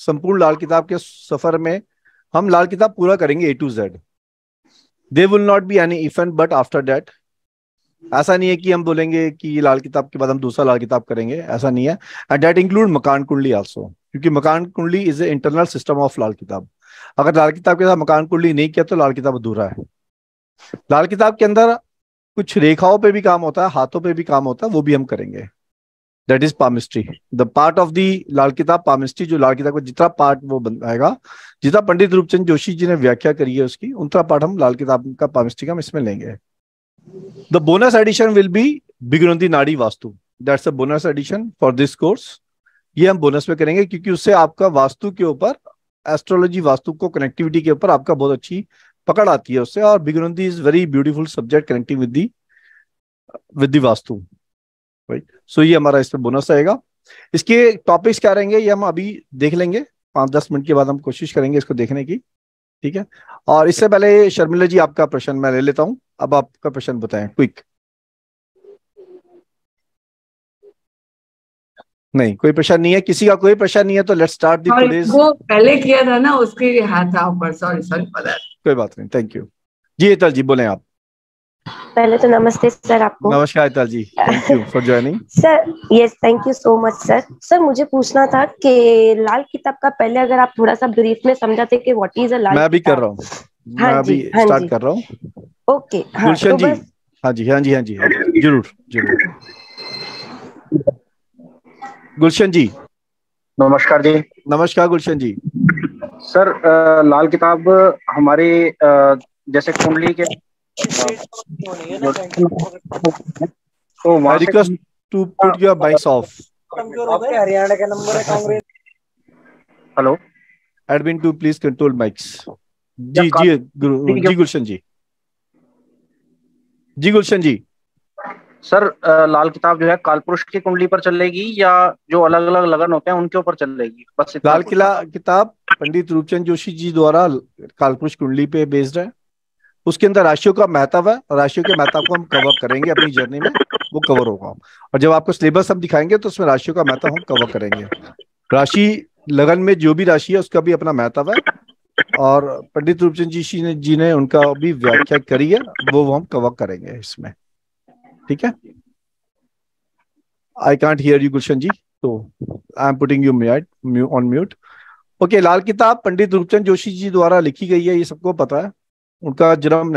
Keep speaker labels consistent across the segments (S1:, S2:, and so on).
S1: संपूर्ण लाल किताब के सफर में हम लाल किताब पूरा करेंगे A to Z। They will not be any if and but after that. ऐसा नहीं है कि हम बोलेंगे कि ये लाल किताब के बाद हम दूसरा लाल किताब करेंगे, ऐसा नहीं है। एंड दैट इंक्लूड मकान कुंडली आल्सो, क्योंकि Makan Kundli is an internal system of Lal Kitab. अगर लाल किताब के साथ मकान कुंडली नहीं किया तो लाल किताब अधूरा है। लाल किताब के अंदर कुछ रेखाओं पे भी काम होता है, हाथों पे भी काम होता है, वो भी हम करेंगे। That is palmistry, the part of the Lal Kitab palmistry. जो लाल किताब का जितना पार्ट वो बनाएगा, जितना पंडित रूपचंद जोशी जी ने व्याख्या करी है उसकी, उतना पार्ट हम लाल किताब का पामिस्ट्री का हम इसमें लेंगे। The bonus edition will be Bhrigunandi Nadi Vastu. That's a bonus edition for this course. ये हम बोनस में करेंगे क्योंकि उससे आपका वास्तु के ऊपर, एस्ट्रोलॉजी वास्तु को कनेक्टिविटी के ऊपर आपका बहुत अच्छी पकड़ आती है उससे। और Bhrigunandi is very beautiful subject connecting with the Vastu, right. So ये हमारा इसमें बोनस रहेगा। इसके टॉपिक्स क्या रहेंगे ये हम अभी देख लेंगे, 5-10 मिनट के बाद हम कोशिश करेंगे इसको देखने की, ठीक है। और इससे पहले शर्मिला जी आपका प्रश्न मैं ले लेता हूं। अब आपका प्रश्न बताएं क्विक। नहीं, कोई प्रश्न नहीं है, किसी का कोई प्रश्न नहीं है, तो लेट्स स्टार्ट दी टुडेज।
S2: वो पहले किया था ना, उसके हाथ था ऊपर। Sorry for that.
S1: कोई बात नहीं, थैंक यू जी। हेतल जी बोलें आप।
S3: पहले तो नमस्ते सर आपको।
S1: नमस्कार Hetal ji, thank you for joining.
S3: Sir yes, thank you so much sir. Sir मुझे पूछना था कि लाल किताब का पहले अगर आप थोड़ा सा ब्रीफ में समझाते कि व्हाट इज अ लाल
S1: मैं अभी
S3: किताब।
S1: कर रहा हूँ, मैं अभी स्टार्ट कर रहा हूँ।
S3: ओके हाँ,
S1: गुलशन
S3: तो
S1: जी।
S3: बस
S1: हाँ जी, हाँ जी, हाँ जी, हाँ जी, जरूर जरूर। गुलशन जी।
S4: नमस्कार जी।
S1: नमस्कार गुलशन जी।
S4: सर लाल किताब हमारे जैसे कुंडली के तो
S1: आई
S4: वहां से
S1: request to put your mics off.
S4: आपके हरियाणा का नंबर है Congress. Hello
S1: admin to please control mics. जी जी जी गुलशन जी, जी गुलशन जी।
S4: सर लाल किताब जो है कालपुरुष की कुंडली पर चलेगी या जो अलग अलग लगन होते हैं उनके ऊपर चलेगी? बस इतना
S1: लाल किला किताब पंडित रूपचंद जोशी जी द्वारा कालपुरुष कुंडली पे बेस्ड है। उसके अंदर राशियों का महत्व है, राशियों के महत्व को हम कवर करेंगे अपनी जर्नी में, वो कवर होगा। और जब आपको सिलेबस हम दिखाएंगे तो उसमें राशियों का महत्व हम कवर करेंगे। राशि लगन में जो भी राशि है उसका भी अपना महत्व है, और पंडित रूपचंद जी ने उनका भी व्याख्या करी है, वो हम कवर करेंगे इसमें, ठीक है। I can't hear you Gulshan ji, तो I am putting you on mute. Okay, Lal Kitab Pandit Roopchand Joshi ji द्वारा लिखी गई है, ये सबको पता है। उनका जन्म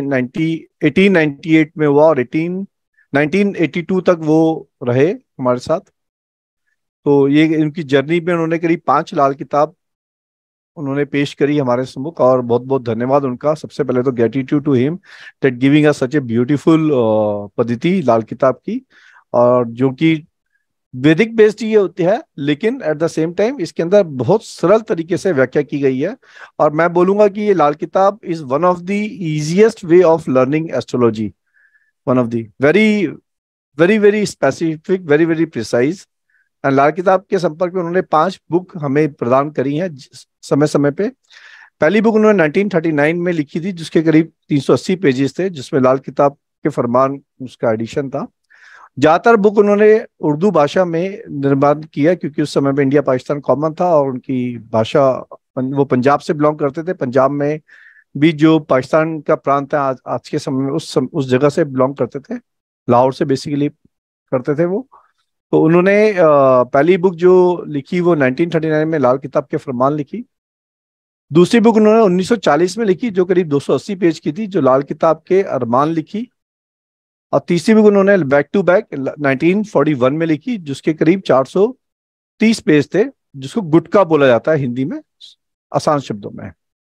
S1: 1898 में हुआ और 1982 तक वो रहे हमारे साथ। तो ये इनकी जर्नी में उन्होंने करीब 5 लाल किताब उन्होंने पेश करी हमारे सम्मुख, और बहुत बहुत धन्यवाद उनका। सबसे पहले तो gratitude to him that giving us such a beautiful paddhati Lal किताब की, और जो कि वैदिक बेस्ड ये होती है, लेकिन एट द सेम टाइम इसके अंदर बहुत सरल तरीके से व्याख्या की गई है। और मैं बोलूंगा कि ये Lal Kitab is one of the easiest way of learning astrology, one of the very very very specific, very very precise. And Lal Kitab के संपर्क में उन्होंने 5 बुक हमें प्रदान करी हैं समय समय पे। पहली बुक उन्होंने 1939 में लिखी थी, जिसके करीब 380 पेजेस थे, जिसमें लाल किताब के फरमान उसका एडिशन था। ज्यादातर बुक उन्होंने उर्दू भाषा में निर्माण किया, क्योंकि उस समय में इंडिया पाकिस्तान कॉमन था, और उनकी भाषा, वो पंजाब से बिलोंग करते थे। पंजाब में भी जो पाकिस्तान का प्रांत है आज के समय में, उस जगह से बिलोंग करते थे, लाहौर से बेसिकली करते थे वो। तो उन्होंने पहली बुक जो लिखी वो 1939 में लाल किताब के फरमान लिखी। दूसरी बुक उन्होंने 1940 में लिखी, जो करीब 280 पेज की थी, जो लाल किताब के अरमान लिखी। और तीसरी बुक उन्होंने बैक टू बैक 1941 में लिखी, जिसके करीब 430 पेज थे, जिसको गुटका बोला जाता है हिंदी में, आसान शब्दों में।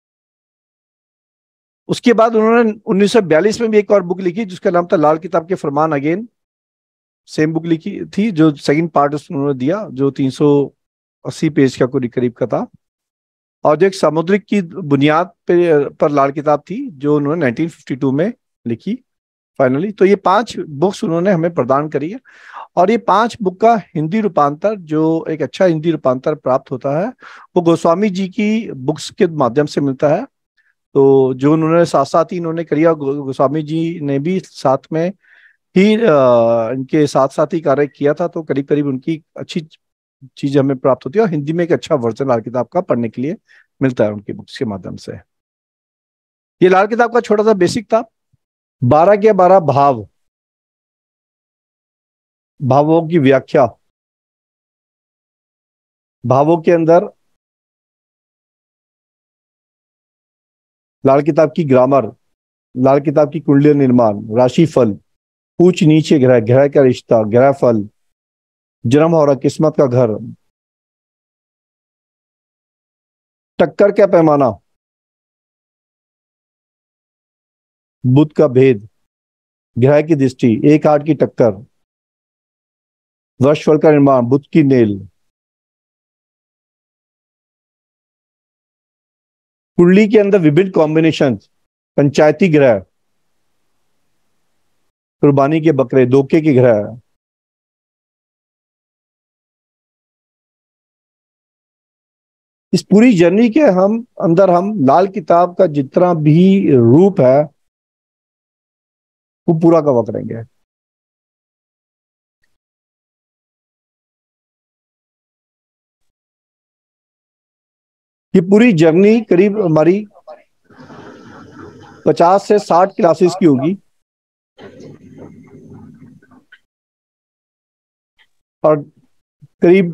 S1: उसके बाद उन्होंने 1942 में भी एक और बुक लिखी, जिसका नाम था लाल किताब के फरमान अगेन। सेम बुक लिखी थी, जो सेकंड पार्ट उन्होंने दिया, जो 380 पेज का करीब का था। और जो एक सामुद्रिक की बुनियाद पर लाल किताब थी, जो उन्होंने 1952 में लिखी फाइनली। तो ये 5 बुक्स उन्होंने हमें प्रदान करी है, और ये 5 बुक का हिंदी रूपांतर, जो एक अच्छा हिंदी रूपांतर प्राप्त होता है, वो गोस्वामी जी की बुक्स के माध्यम से मिलता है। तो जो उन्होंने साथ साथ ही इन्होंने करिया, गोस्वामी जी ने भी साथ में ही इनके साथ साथ ही कार्य किया था, तो करीब करीब उनकी अच्छी चीज हमें प्राप्त होती है, और हिंदी में एक अच्छा वर्जन लाल किताब का पढ़ने के लिए मिलता है उनकी बुक्स के माध्यम से। ये लाल किताब का छोटा सा बेसिक था। 12 के 12 भाव, भावों की व्याख्या, भावों के अंदर लाल किताब की ग्रामर, लाल किताब की कुंडली निर्माण, राशिफल, ऊंच नीचे ग्रह, ग्रह का रिश्ता, ग्रह फल, जन्म और किस्मत का घर, टक्कर का पैमाना, बुध का भेद, ग्रह की दृष्टि, एक आठ की टक्कर, वर्षफल का निर्माण, बुध की नेल, कुंडली के अंदर विभिन्न कॉम्बिनेशन, पंचायती ग्रह, कुर्बानी के बकरे, धोखे के ग्रह, इस पूरी जर्नी के हम लाल किताब का जितना भी रूप है वो पूरा कवर करेंगे। ये पूरी जर्नी करीब हमारी 50 से 60 क्लासेस की होगी, और करीब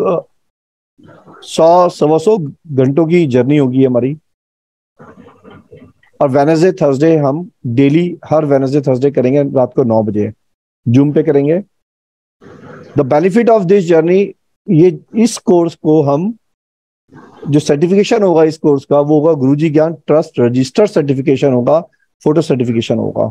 S1: 100-125 घंटों की जर्नी होगी हमारी। और वेडनेसडे थर्सडे हम डेली, हर वेडनेसडे थर्सडे करेंगे रात को 9 बजे, जूम पे करेंगे। The benefit of this journey, ये इस कोर्स को हम, जो सर्टिफिकेशन होगा इस कोर्स का, वो होगा Guruji Gyan trust registered certification होगा, फोटो सर्टिफिकेशन होगा।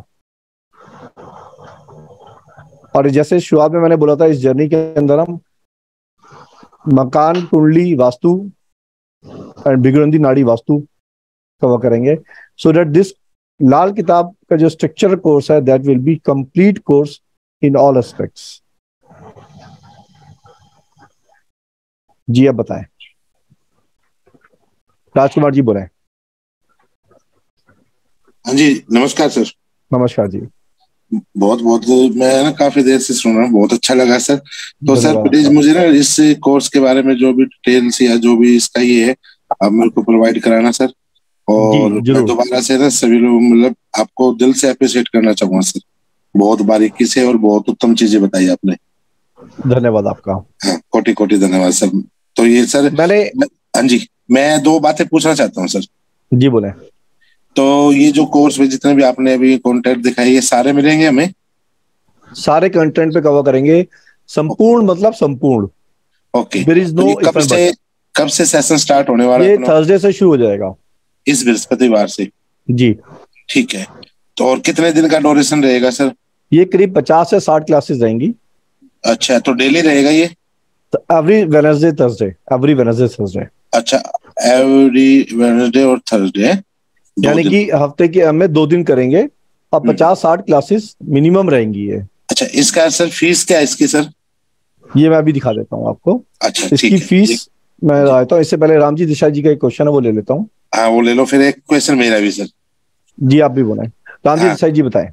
S1: और जैसे शुरुआत में मैंने बोला था, इस जर्नी के अंदर हम मकान कुंडली वास्तु एंड भृगुरंधी नाड़ी वास्तु कवर करेंगे, सो दैट दिस लाल किताब का जो स्ट्रक्चर कोर्स है, that will be complete course in all aspects. जी अब बताएं, राजकुमार जी बोले।
S5: हाँ जी, नमस्कार सर।
S1: नमस्कार जी।
S5: बहुत बहुत मैं ना काफी देर से सुन रहा हूँ, बहुत अच्छा लगा सर। तो सर
S1: धन्यवाद
S5: प्लीज
S1: आपका।
S5: मुझे ना इस कोर्स के बारे में जो भी डिटेल्स या जो भी इसका ये है, आप मेरे को प्रोवाइड कराना सर। और
S1: जी
S5: मैं
S1: जरूर।
S5: दोबारा से ना सभी लोग, मतलब आपको दिल से अप्रिशिएट करना चाहूंगा सर। बहुत बारीकी से और बहुत उत्तम चीजें बताई आपने।
S1: धन्यवाद आपका।
S5: हाँ, कोटि कोटि धन्यवाद सर। तो ये सर
S1: मैंने,
S5: हाँ जी, मैं 2 बातें पूछना चाहता हूँ सर।
S1: जी बोले।
S5: तो ये जो कोर्स में जितने भी आपने अभी कॉन्टेंट दिखाई, ये सारे मिलेंगे हमें?
S1: सारे कंटेंट पे कवर करेंगे, संपूर्ण मतलब संपूर्ण।
S5: ओके।
S1: देयर इज
S5: तो
S1: नो
S5: ये
S1: इफ एंड बट।
S5: कब से सेशन स्टार्ट होने वाला है
S1: ये
S5: अपना?
S1: थर्सडे से शुरू हो जाएगा,
S5: इस बृहस्पतिवार से?
S1: जी।
S5: ठीक है। तो और कितने दिन का ड्यूरेशन रहेगा सर?
S1: ये करीब 50 से 60 क्लासेस रहेंगी।
S5: अच्छा, तो डेली रहेगा ये?
S1: Every Wednesday Thursday, every Wednesday Thursday.
S5: अच्छा, एवरी वेडनेसडे और थर्सडे, 2
S1: यानी
S5: दिन।
S1: कि हफ्ते के हमें 2 दिन करेंगे, और 50-60 क्लासेस मिनिमम रहेंगी ये।
S5: अच्छा, इसका सर फीस क्या है इसकी सर?
S1: ये मैं अभी दिखा देता हूँ आपको।
S5: अच्छा
S1: इसकी
S5: ठीक है।
S1: फीस मैं आता हूँ, इससे पहले रामजी देसाई जी का एक क्वेश्चन है, वो ले लेता हूँ।
S5: हाँ वो ले लो, फिर एक क्वेश्चन मेरा भी सर।
S1: जी आप भी बोलें, रामजी
S5: हाँ।
S1: देसाई जी बताएं।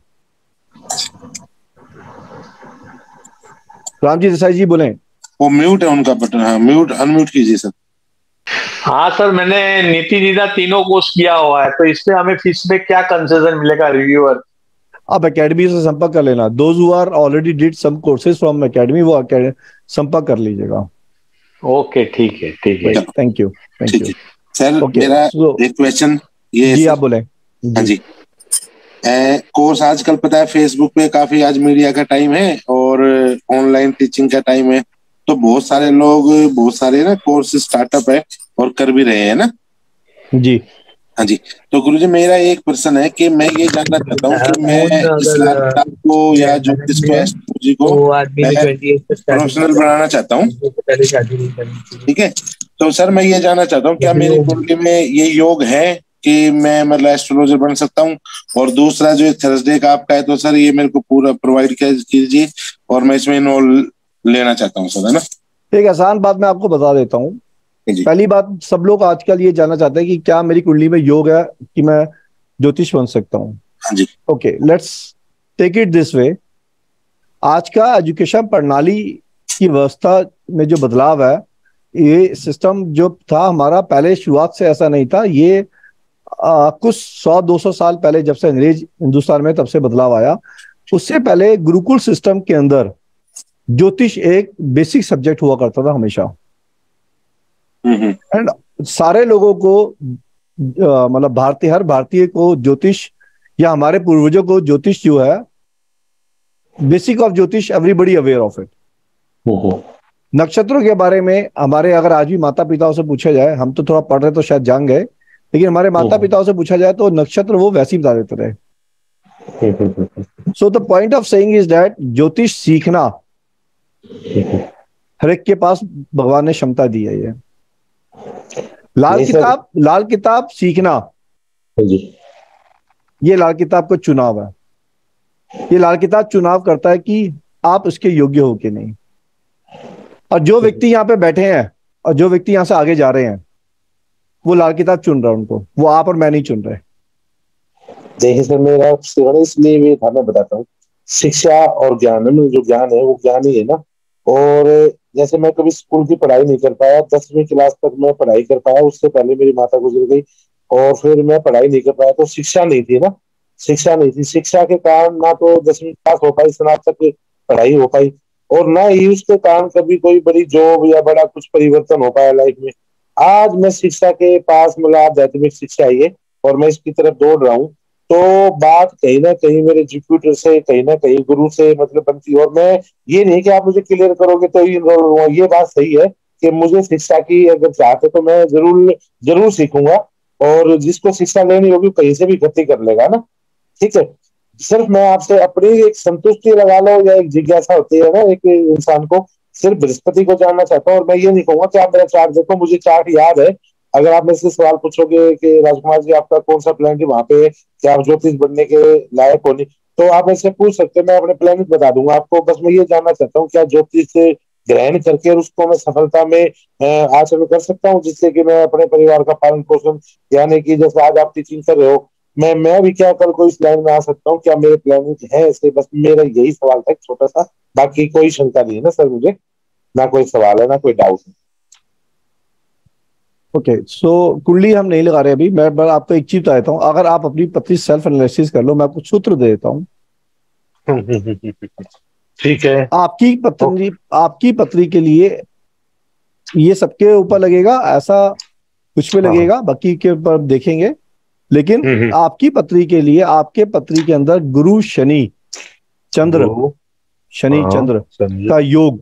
S1: रामजी देसाई जी बोलें।
S5: वो म्यूट है उनका बटन। हाँ म्यूट, अनम्यूट कीजिए सर।
S6: हाँ सर, मैंने नीति निदा तीनों कोर्स किया हुआ है, तो इसमें हमें फीस में क्या कंसेशन मिलेगा रिव्यूअर?
S1: आप एकेडमी से संपर्क कर लेना। Those who are already did some courses from academy, वो संपर्क कर लीजिएगा।
S6: ओके ठीक है, ठीक है।
S1: थैंक यू, थैंक
S5: ठीक
S1: यू।
S5: है सर।
S1: Okay,
S5: मेरा
S1: so-
S5: एक क्वेश्चन ये है
S1: जी
S5: सर।
S1: आप बोले।
S5: हाँ जी। कोर्स आजकल पता है फेसबुक पे काफी, आज मीडिया का टाइम है और ऑनलाइन टीचिंग का टाइम है, तो बहुत सारे लोग, बहुत सारे ना कोर्स स्टार्टअप है और कर भी रहे हैं ना।
S1: जी
S5: हाँ जी। तो गुरुजी मेरा एक प्रश्न है कि मैं ये जानना चाहता हूँ कि मैं इस लाल किताब को या जो इसको एस्ट्रोलॉजी को प्रोफेशनल बनाना चाहता हूँ, ठीक है। तो सर मैं ये जानना चाहता हूँ, क्या मेरी कुंडली में ये योग है कि मैं मतलब एस्ट्रोलॉजर बन सकता हूँ? और दूसरा जो थर्सडे का आपका है, तो सर ये मेरे को पूरा प्रोवाइड कीजिए, और मैं इसमें इन्वॉल्व लेना चाहता हूँ सर, है ना।
S1: एक आसान बात मैं आपको बता देता हूँ।
S5: जी।
S1: पहली बात, सब लोग आजकल ये जानना चाहते हैं कि क्या मेरी कुंडली में योग है कि मैं ज्योतिष बन सकता हूँ।
S5: हाँ जी।
S1: Okay, let's take it this way. आज का एजुकेशन प्रणाली की व्यवस्था में जो बदलाव है, ये सिस्टम जो था हमारा पहले शुरुआत से ऐसा नहीं था, ये कुछ 100-200 साल पहले जब से अंग्रेज हिंदुस्तान में तब से बदलाव आया। उससे पहले गुरुकुल सिस्टम के अंदर ज्योतिष एक बेसिक सब्जेक्ट हुआ करता था हमेशा। एंड सारे लोगों को मतलब हर भारतीय को ज्योतिष या हमारे पूर्वजों को ज्योतिष जो है, बेसिक ऑफ ज्योतिष एवरीबडी अवेयर ऑफ इट। नक्षत्रों के बारे में हमारे अगर आज भी माता पिताओं से पूछा जाए, हम तो थोड़ा पढ़ रहे तो शायद जान गए, लेकिन हमारे माता पिताओं से पूछा जाए तो नक्षत्र वो वैसे ही बता देते रहे। So the point of saying is that ज्योतिष सीखना हर एक के पास भगवान ने क्षमता दी है। ये लाल किताब सीखना, ये लाल किताब का चुनाव है। ये लाल किताब चुनाव करता है कि आप उसके योग्य हो कि नहीं। और जो व्यक्ति यहाँ पे बैठे हैं और जो व्यक्ति यहाँ से आगे जा रहे हैं, वो लाल किताब चुन रहा है उनको, वो आप और मैं नहीं चुन रहे।
S5: देखिए सर, मेरा सेवन इसलिए भी था, मैं बताता हूँ, शिक्षा और ज्ञान में जो ज्ञान है वो ज्ञान ही है ना। और जैसे मैं कभी स्कूल की पढ़ाई नहीं कर पाया, 10वीं क्लास तक मैं पढ़ाई कर पाया, उससे पहले मेरी माता गुजर गई और फिर मैं पढ़ाई नहीं कर पाया, तो शिक्षा नहीं थी ना, शिक्षा नहीं थी। शिक्षा के कारण ना तो 10वीं क्लास हो पाई, स्नातक पढ़ाई हो पाई, और ना ही उसके कारण कभी कोई बड़ी जॉब या बड़ा कुछ परिवर्तन हो पाया लाइफ में। आज मैं शिक्षा के पास, मतलब आध्यात्मिक शिक्षा है और मैं इसकी तरफ दौड़ रहा हूँ, तो बात कहीं ना कहीं मेरे एग्जीक्यूटिव से, कहीं ना कहीं गुरु से मतलब बनती है। और मैं ये नहीं कि आप मुझे क्लियर करोगे तो ही इनरोल हुआ, ये बात सही है कि मुझे शिक्षा की अगर चाहते तो मैं जरूर सीखूंगा, और जिसको शिक्षा लेनी होगी कहीं से भी इकट्ठी कर लेगा ना। ठीक है, सिर्फ मैं आपसे अपनी एक संतुष्टि लगा लो, या एक जिज्ञासा होती है ना एक इंसान को, सिर्फ बृहस्पति को जानना चाहता हूँ। और मैं ये नहीं कहूंगा कि आप मेरा चार्ट देखो, मुझे चार्ट याद है। अगर आप मेरे से सवाल पूछोगे कि राजकुमार जी आपका कौन सा प्लान वहां पे, क्या आप ज्योतिष बनने के लायक होने, तो आप ऐसे पूछ सकते हैं, मैं अपने प्लानिट बता दूंगा आपको। बस मैं ये जानना चाहता हूँ क्या ज्योतिष ग्रहण करके और उसको मैं सफलता में आचरण कर सकता हूँ, जिससे कि मैं अपने परिवार का पालन पोषण, यानी कि जैसे आज आप टीचिंग कर रहे हो, मैं भी क्या कल कोई इस लाइन में आ सकता हूँ, क्या मेरे प्लानिंग है ऐसे? बस मेरा यही सवाल था छोटा सा, बाकी कोई शंका नहीं है ना सर मुझे, ना कोई सवाल है ना कोई डाउट है।
S1: ओके, सो कुंडली हम नहीं लगा रहे अभी। मैं आपको एक चीज बता देता हूँ, अगर आप अपनी पत्नी सेल्फ एनालिसिस कर लो, मैं आपको सूत्र दे देता हूँ।
S5: ठीक है।
S1: आपकी पत्नी के लिए ये सबके ऊपर लगेगा, ऐसा कुछ पे लगेगा, बाकी के ऊपर देखेंगे। लेकिन आपकी पत्नी के लिए, आपके पत्नी के अंदर गुरु शनि चंद्र का योग,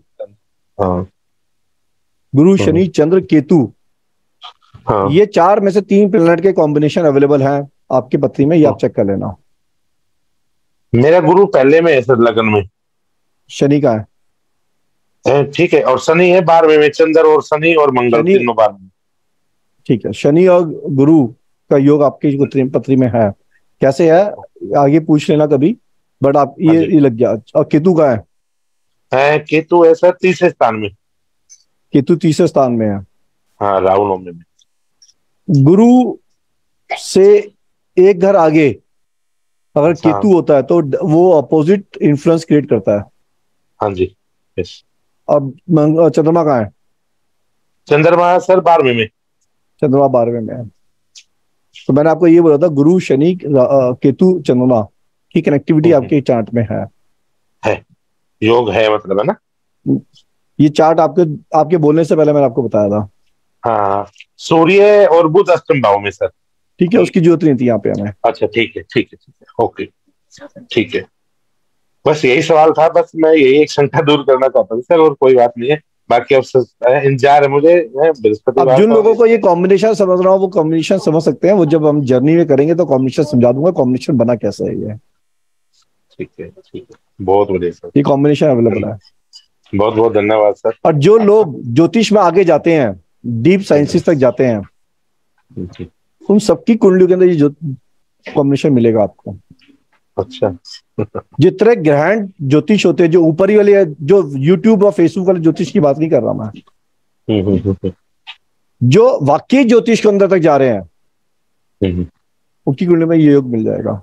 S1: गुरु शनि चंद्र केतु, ये 4 में से 3 प्लैनेट के कॉम्बिनेशन अवेलेबल हैं आपकी पत्नी में, ये आप चेक कर लेना।
S5: मेरा गुरु पहले में है सर, लगन में।
S1: शनि का है,
S5: ठीक है, और शनि है 12वें में, चंद्र और शनि और मंगल तीनों 12 में।
S1: ठीक है, शनि और गुरु का योग आपकी पत्नी में है। कैसे है आगे पूछ लेना कभी, बट आप ये लग गया। और केतु का है?
S5: केतु है सर 3रे स्थान में।
S1: केतु 3रे स्थान में है,
S5: हाँ, राहु नवमी में।
S1: गुरु से एक घर आगे अगर केतु होता है तो वो अपोजिट इन्फ्लुएंस क्रिएट करता है।
S5: हाँ जी, यस।
S1: अब चंद्रमा कहाँ है?
S5: चंद्रमा सर 12वें में।
S1: चंद्रमा 12वें में है। तो मैंने आपको ये बोला था, गुरु शनि केतु चंद्रमा की कनेक्टिविटी आपके चार्ट में है।
S5: योग है मतलब, है ना?
S1: ये चार्ट आपके बोलने से पहले मैंने आपको बताया था।
S5: हाँ, सूर्य और बुध अष्टम भाव में सर।
S1: ठीक है, उसकी जरूरत नहीं थी यहाँ पे हमें।
S5: अच्छा, ठीक है, ओके, ठीक है। बस यही सवाल था, बस मैं यही एक शंका दूर करना चाहता हूँ सर, और कोई बात नहीं है। बाकी अब इंतजार है मुझे बृहस्पति।
S1: अब जिन लोगों को ये कॉम्बिनेशन समझ रहा हूँ वो कॉम्बिनेशन समझ सकते हैं, वो जब हम जर्नी में करेंगे तो कॉम्बिनेशन समझा दूंगा, कॉम्बिनेशन बना कैसे है ये।
S5: ठीक है, बहुत बढ़िया सर,
S1: ये कॉम्बिनेशन अवेलेबल है।
S5: बहुत बहुत धन्यवाद सर।
S1: और जो लोग ज्योतिष में आगे जाते हैं, डीप साइंसेस तक जाते हैं, उन सबकी कुंडलियों के अंदर ये कॉम्बिनेशन मिलेगा आपको।
S5: अच्छा।
S1: जितने ग्रहण ज्योतिष होते हैं, जो ऊपरी वाले, जो यूट्यूब और फेसबुक वाले ज्योतिष की बात नहीं कर रहा मैं, जो वाकई ज्योतिष के अंदर तक जा रहे हैं, उनकी कुंडली में ये योग मिल जाएगा।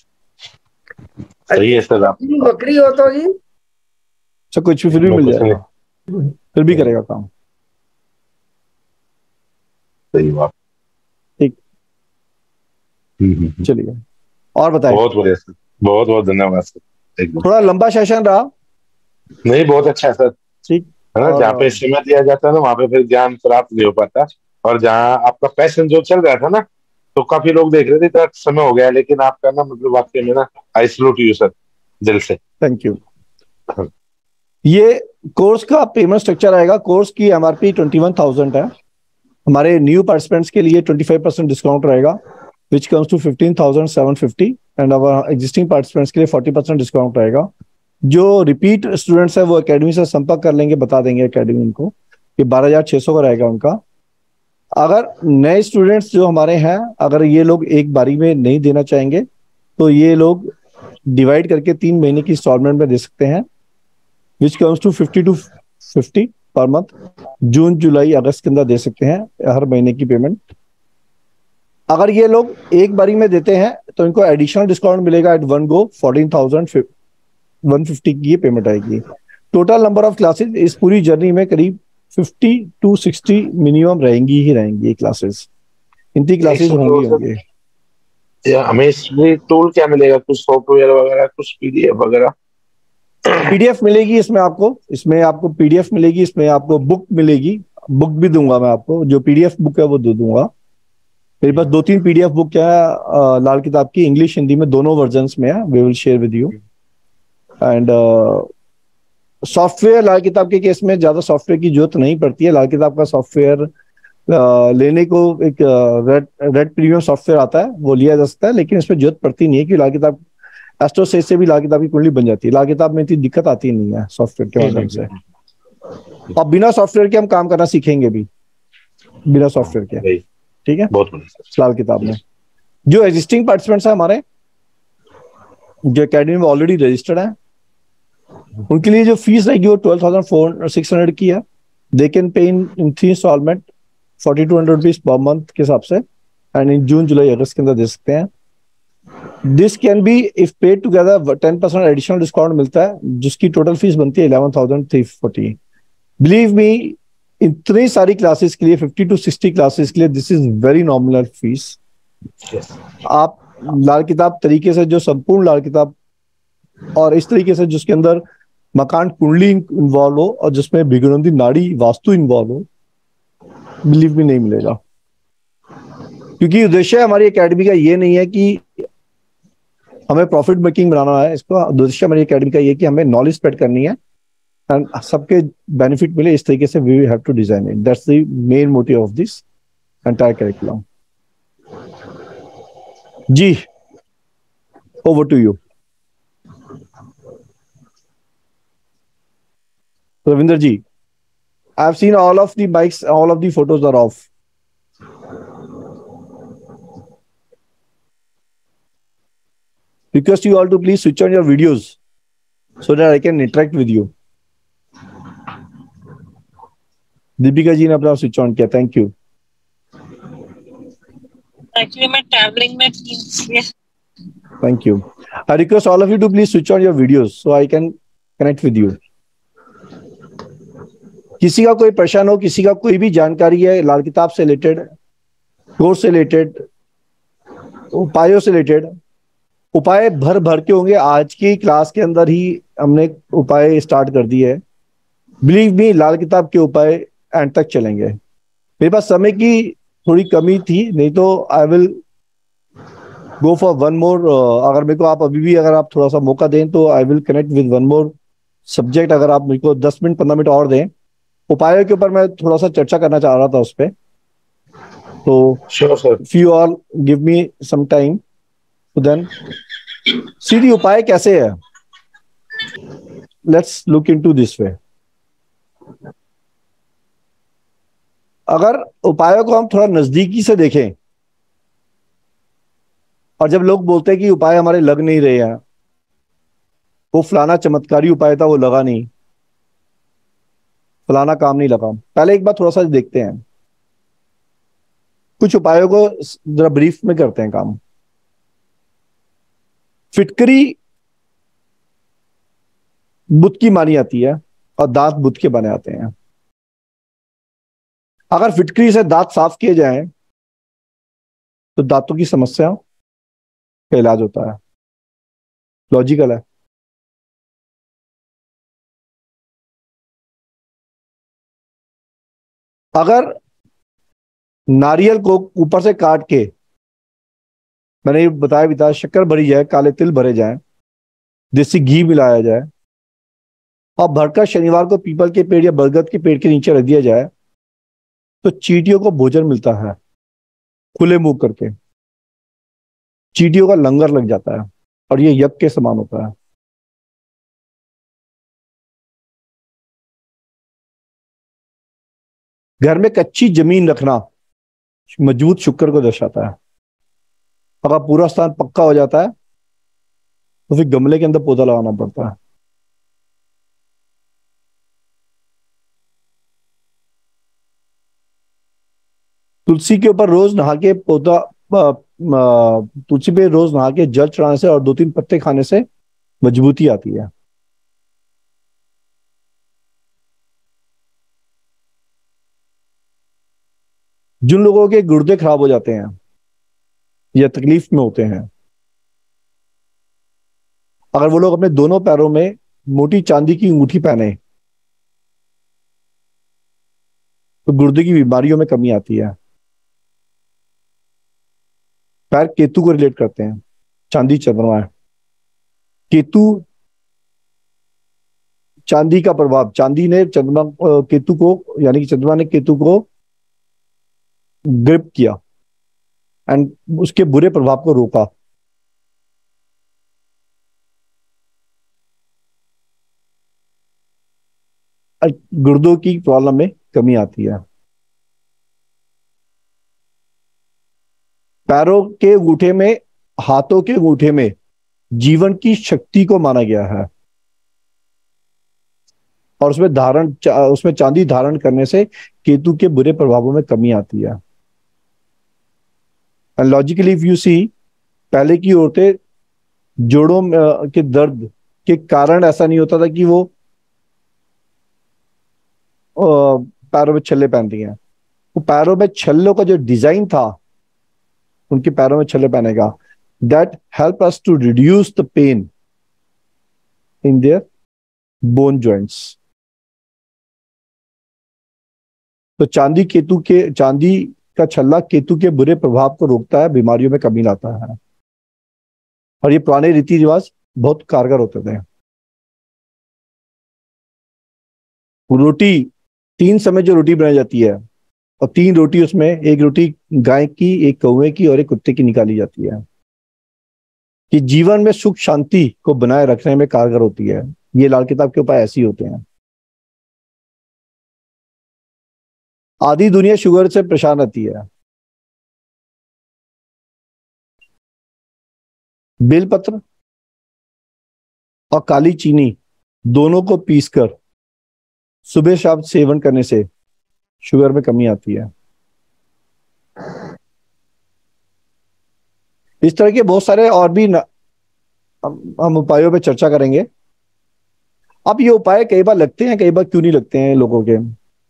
S5: सही है सर। आप
S2: बकरी हो तो जी
S1: सब कुछ भी फिर भी मिल जाएगा, फिर भी करेगा काम।
S7: सही बात।
S1: ठीक, चलिए और बताएं।
S7: बहुत बढ़िया सर, बहुत बहुत धन्यवाद सर। एकदम
S1: थोड़ा लंबा सेशन रहा।
S7: नहीं, बहुत अच्छा है सर।
S1: ठीक,
S7: है ना, जहाँ पे समय दिया जाता है ना वहाँ पे फिर ज्ञान प्राप्त नहीं हो पाता। और जहाँ आपका पैशन जो चल रहा था ना, तो काफी लोग देख रहे थे इतना समय हो गया, लेकिन आपका ना मतलब वाकई में ना आई सैल्यूट यू सर, दिल से।
S1: Thank you. ये कोर्स का पेमेंट स्ट्रक्चर आएगा। कोर्स की एमआरपी 21,000 है। हमारे न्यू पार्टिसिपेंट्स के लिए 25% डिस्काउंट रहेगा, which comes to 15,750 and our existing participants के लिए 40% डिस्काउंट रहेगा। जो रिपीट स्टूडेंट्स है वो एकेडमी से संपर्क कर लेंगे, बता देंगे एकेडमी उनको कि 12,600 का रहेगा उनका। अगर नए स्टूडेंट्स जो हमारे हैं, अगर ये लोग एक बारी में नहीं देना चाहेंगे तो ये लोग डिवाइड करके 3 महीने की इंस्टॉलमेंट में दे सकते हैं, विच कम्स टू 50 पर मंथ। जून जुलाई अगस्त के अंदर दे सकते हैं हर महीने की पेमेंट। अगर ये लोग एक बारी में देते हैं तो इनको एडिशनल डिस्काउंट मिलेगा एट वन गो, 14,150 की ये पेमेंट आएगी। टोटल नंबर ऑफ क्लासेस इस पूरी जर्नी में करीब 50 to 60 मिनिमम रहेंगी ही रहेंगी ये क्लासेस। इतनी क्लासेस होंगी।
S7: हमें इसमें टूल क्या मिलेगा? कुछ सॉफ्टवेयर वगैरह, कुछ पीडीएफ वगैरह?
S1: पीडीएफ मिलेगी इसमें आपको पीडीएफ मिलेगी, इसमें आपको बुक मिलेगी। बुक भी दूंगा मैं आपको, जो पीडीएफ बुक है वो दे दूंगा। मेरे पास 2-3 पीडीएफ बुक है लाल किताब की, इंग्लिश हिंदी में दोनों वर्जन्स में है। We will share with you. And software Lal Kitab के केस में ज्यादा सॉफ्टवेयर की जरूरत नहीं पड़ती है। लाल किताब का सॉफ्टवेयर लेने को एक रेड प्रीमियम सॉफ्टवेयर आता है, वो लिया जा सकता है, लेकिन इसमें जरूरत पड़ती नहीं है कि लाल किताब एस्ट्रोसेज से भी लाल किताब की कुंडली बन जाती है। लाल किताब में इतनी दिक्कत आती नहीं है सॉफ्टवेयर के माध्यम से। और बिना सॉफ्टवेयर के हम काम करना सीखेंगे भी, बिना सॉफ्टवेयर के। ठीक है,
S7: बहुत
S1: लाल किताब में जो एग्जिस्टिंग पार्टिसिपेंट्स है हमारे, जो एकेडमी में ऑलरेडी रजिस्टर्ड है, उनके लिए जो फीस रहेगी वो 12,600 की है। They can pay in 3 installment 4,200 rupees per month के हिसाब से, एंड इन जून जुलाई अगस्त के अंदर दे सकते हैं। This can be if paid together 10% additional discount मिलता है, जिसकी टोटल फीस बनती है 11,340। बिलीव मी, इतनी सारी क्लासेस के लिए 50 to 60 क्लासेस के लिए this is very nominal fees. आप लाल किताब तरीके से, जो संपूर्ण लाल किताब और इस तरीके से जिसके अंदर मकान कुंडली इन्वॉल्व हो और जिसमें भिगुरंदी नाड़ी वास्तु इन्वॉल्व हो, बिलीव मी नहीं मिलेगा। क्योंकि उद्देश्य हमारी एकेडमी का ये नहीं है कि हमें प्रॉफिट मेकिंग बनाना है। इसका उद्देश्य हमारी एकेडमी का ये कि हमें नॉलेज स्प्रेड करनी है एंड सबके बेनिफिट मिले, इस तरीके से we have to design it. That's the main motive of this entire curriculum. जी, over to you Ravinder ji. I have seen all of the bikes, all of the photos are off. Request you all to please switch on your videos so that I can interact with you. Deepika ji ने अपना switch on किया, thank you.
S8: Actually मैं travelling में
S1: thank you. I request all of you to please switch on your videos so I can connect with you. किसी का कोई प्रश्न हो, किसी का कोई भी जानकारी है लाल किताब से रिलेटेड, कोर्स से रिलेटेड, उपायों से रिलेटेड, उपाय भर भर के होंगे। आज की क्लास के अंदर ही हमने उपाय स्टार्ट कर दिए है। बिलीव मी, लाल किताब के उपाय एंड तक चलेंगे। मेरे पास समय की थोड़ी कमी थी, नहीं तो I will go for one more. अगर मेरे को आप अभी भी अगर आप थोड़ा सा मौका दें तो I will connect with one more subject. अगर आप मेरे को 10 मिनट 15 मिनट और दें, उपायों के ऊपर मैं थोड़ा सा चर्चा करना चाह रहा था उस पर। तो if you all give me some time तो देन सीधी उपाय कैसे है, let's look into this way. अगर उपायों को हम थोड़ा नजदीकी से देखें, और जब लोग बोलते हैं कि उपाय हमारे लग नहीं रहे हैं, वो फलाना चमत्कारी उपाय था वो लगा नहीं, फलाना काम नहीं लगा, पहले एक बार थोड़ा सा देखते हैं। कुछ उपायों को जरा ब्रीफ में करते हैं काम। फिटकरी बुत की मानी आती है और दांत बुत के बने आते हैं। अगर फिटकरी से दांत साफ किए जाएं तो दांतों की समस्या का इलाज होता है। लॉजिकल है। अगर नारियल को ऊपर से काट के, मैंने ये बताया भी था, शक्कर भरी जाए, काले तिल भरे जाएं, देसी घी मिलाया जाए और भरकर शनिवार को पीपल के पेड़ या बरगद के पेड़ के नीचे रख दिया जाए तो चींटियों को भोजन मिलता है। खुले मुंह करके चींटियों का लंगर लग जाता है और ये यज्ञ के समान होता है। घर में कच्ची जमीन रखना मजबूत शुक्र को दर्शाता है। अगर पूरा स्थान पक्का हो जाता है तो फिर गमले के अंदर पौधा लगाना पड़ता है। तुलसी के ऊपर रोज नहा के पौधा तुलसी पे रोज नहा के जल चढ़ाने से और 2-3 पत्ते खाने से मजबूती आती है। जिन लोगों के गुर्दे खराब हो जाते हैं या तकलीफ में होते हैं, अगर वो लोग अपने दोनों पैरों में मोटी चांदी की अंगूठी पहने तो गुर्दे की बीमारियों में कमी आती है। पैर केतु को रिलेट करते हैं। चांदी चंद्रमा है। केतु, चांदी का प्रभाव, चांदी ने चंद्रमा केतु को, यानी कि चंद्रमा ने केतु को ग्रिप किया एंड उसके बुरे प्रभाव को रोका। गुर्दों की प्रॉब्लम में कमी आती है। पैरों के अंगूठे में, हाथों के अंगूठे में जीवन की शक्ति को माना गया है और उसमें चांदी धारण करने से केतु के बुरे प्रभावों में कमी आती है। And logically if you see, पहले की औरतें जोड़ों के दर्द के कारण ऐसा नहीं होता था कि वो पैरों में छल्ले पहनती हैं। वो पैरों में छल्लों का जो डिजाइन था, उनके पैरों में छल्ले पहने का, that help us to reduce the pain in their bone joints. तो चांदी का छल्ला केतु के बुरे प्रभाव को रोकता है, बीमारियों में कमी लाता है। और ये पुराने रीति रिवाज बहुत कारगर होते थे। रोटी, 3 समय जो रोटी बनाई जाती है और 3 रोटी, उसमें एक रोटी गाय की, एक कौवे की और एक कुत्ते की निकाली जाती है, कि जीवन में सुख शांति को बनाए रखने में कारगर होती है। ये लाल किताब के उपाय ऐसे ही होते हैं। आधी दुनिया शुगर से परेशान रहती है। बेलपत्र और काली चीनी दोनों को पीसकर सुबह शाम सेवन करने से शुगर में कमी आती है। इस तरह के बहुत सारे और भी हम उपायों पे चर्चा करेंगे। अब ये उपाय कई बार लगते हैं, कई बार क्यों नहीं लगते हैं लोगों के।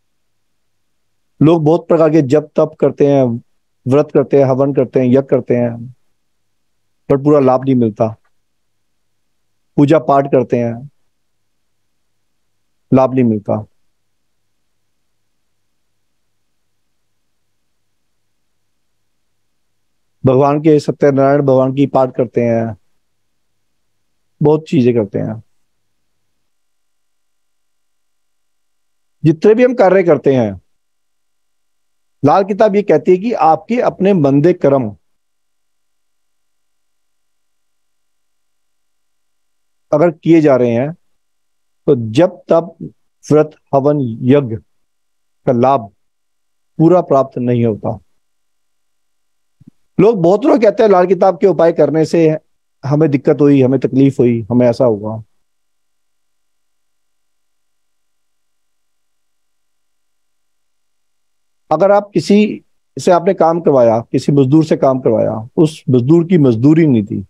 S1: लोग बहुत प्रकार के जप तप करते हैं, व्रत करते हैं, हवन करते हैं, यज्ञ करते हैं, पर पूरा लाभ नहीं मिलता। पूजा पाठ करते हैं, लाभ नहीं मिलता। भगवान के, सत्यनारायण भगवान की पाठ करते हैं, बहुत चीजें करते हैं। जितने भी हम कार्य करते हैं, लाल किताब ये कहती है कि आपके अपने मंदे कर्म अगर किए जा रहे हैं तो जब तब व्रत हवन यज्ञ का लाभ पूरा प्राप्त नहीं होता। बहुत लोग कहते हैं लाल किताब के उपाय करने से हमें दिक्कत हुई, हमें तकलीफ हुई, हमें ऐसा हुआ। अगर आप किसी से आपने काम करवाया, किसी मजदूर से काम करवाया, उस मजदूर की मजदूरी नहीं थी,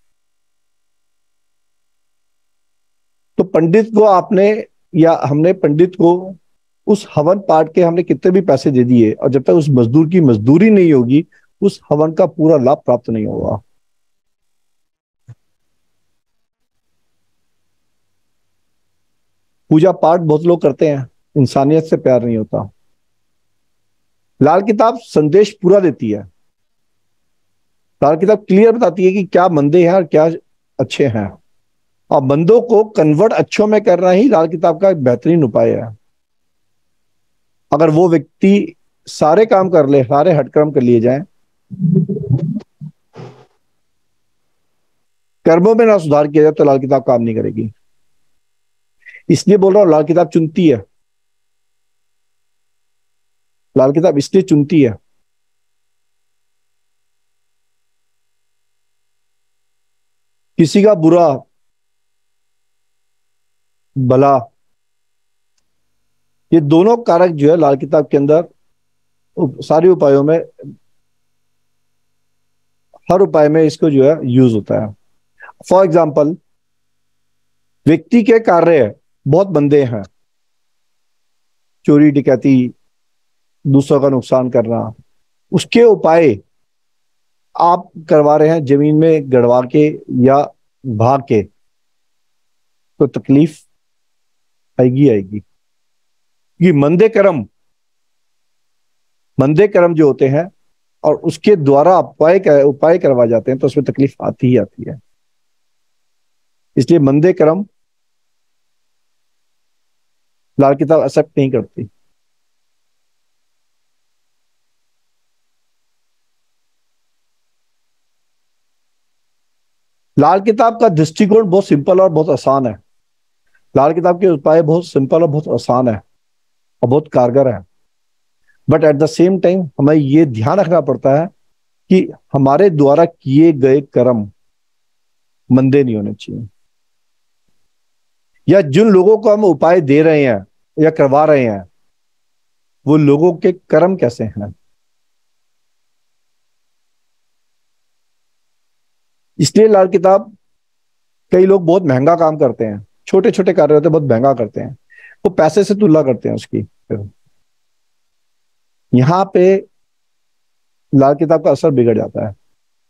S1: तो पंडित को हमने पंडित को उस हवन पाठ के हमने कितने भी पैसे दे दिए और जब तक उस मजदूर की मजदूरी नहीं होगी उस हवन का पूरा लाभ प्राप्त नहीं होगा। पूजा पाठ बहुत लोग करते हैं, इंसानियत से प्यार नहीं होता। लाल किताब संदेश पूरा देती है। लाल किताब क्लियर बताती है कि क्या मंदे हैं और क्या अच्छे हैं, और मंदों को कन्वर्ट अच्छों में करना ही लाल किताब का एक बेहतरीन उपाय है। अगर वो व्यक्ति सारे काम कर ले, सारे हटकर्म कर लिए जाएं, कर्मों में ना सुधार किया जाए तो लाल किताब काम नहीं करेगी। इसलिए बोल रहा हूं लाल किताब चुनती है। लाल किताब इसलिए चुनती है किसी का बुरा भला ये दोनों कारक जो है लाल किताब के अंदर सारे उपायों में, हर उपाय में इसको जो है यूज होता है। फॉर एग्जाम्पल, व्यक्ति के कार्य बहुत मंदे हैं, चोरी डकैती, दूसरों का नुकसान करना, उसके उपाय आप करवा रहे हैं जमीन में गड़वा के या भाग के, तो तकलीफ आएगी आएगी। ये मंदे कर्म जो होते हैं और उसके द्वारा उपाय करवा जाते हैं तो उसमें तकलीफ आती ही आती है। इसलिए मंदे कर्म लाल किताब एक्सेप्ट नहीं करती। लाल किताब का दृष्टिकोण बहुत सिंपल और बहुत आसान है। लाल किताब के उपाय बहुत सिंपल और बहुत आसान है और बहुत कारगर है। But at the same time हमें यह ध्यान रखना पड़ता है कि हमारे द्वारा किए गए कर्म मंदे नहीं होने चाहिए, या जिन लोगों को हम उपाय दे रहे हैं या करवा रहे हैं वो लोगों के कर्म कैसे हैं। इसलिए लाल किताब, कई लोग बहुत महंगा काम करते हैं, छोटे छोटे कार्य होते हैं बहुत महंगा करते हैं, वो पैसे से तुलना करते हैं उसकी। यहां पे लाल किताब का असर बिगड़ जाता है।